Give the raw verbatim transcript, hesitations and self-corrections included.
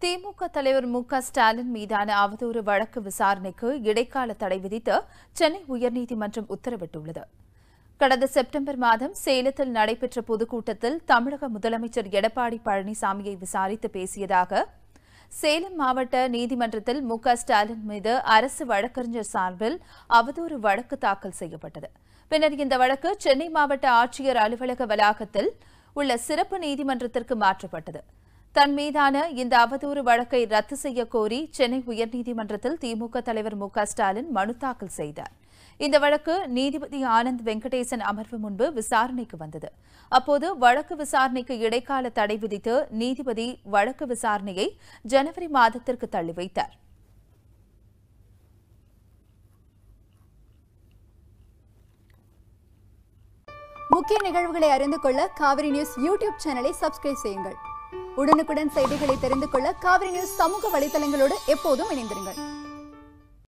திமுக தலைவர் மு க ஸ்டாலின் மீதான அவதூறு வழக்கு விசாரணைக்கு இடைக்கால தடை விதித்து சென்னை உயர்நீதிமன்றம் உத்தரவிட்டுள்ளது. கடந்த செப்டம்பர் மாதம் சேலத்தில் நடைபெற்ற பொதுக்கூட்டத்தில் தமிழக முதலமைச்சர் எடப்பாடி பழனிசாமியை விசாரித்து பேசியதாக சேலம் மாவட்ட நீதிமன்றத்தில் மு க ஸ்டாலின் மீது அரசு வழக்கறிஞர் சார்பில் அவதூறு வழக்கு தாக்கல் செய்யப்பட்டது. பின்னர் இந்த வழக்கு சென்னை மாவட்ட ஆட்சியர் அலுவலக வளாகத்தில் உள்ள சிறப்பு நீதிமன்றத்திற்கு மாற்றப்பட்டது. தன் மீதான இந்த அவதூறு வழக்கை ரத்து செய்ய கோரி சென்னை உயர்நீதிமன்றத்தில் திமுக தலைவர் மு க ஸ்டாலின் மனு தாக்கல் செய்தார். இந்த வழக்கு நீதிபதி ஆனந்த் வெங்கடேசன் அமர்வு முன்பு விசாரணைக்கு வந்தது. அப்போது வழக்கு விசாரணைக்கு இடைக்கால தடை விதித்து நீதிபதி வழக்கு விசாரணையை ஜனவரி மாதத்திற்கு தள்ளி வைத்தார். முக்கிய நிகழ்வுகளை அறிந்து கொள்ள காவிரி நியூஸ் யூடியூப் சேனலை சப்ஸ்கிரைப் செய்யுங்கள். உடனுக்குடன் செய்திகளை தெரிந்து கொள்ள காவிரி நியூஸ் சமூக வலைதளங்களோடு எப்போதும் இணைந்திருங்கள்.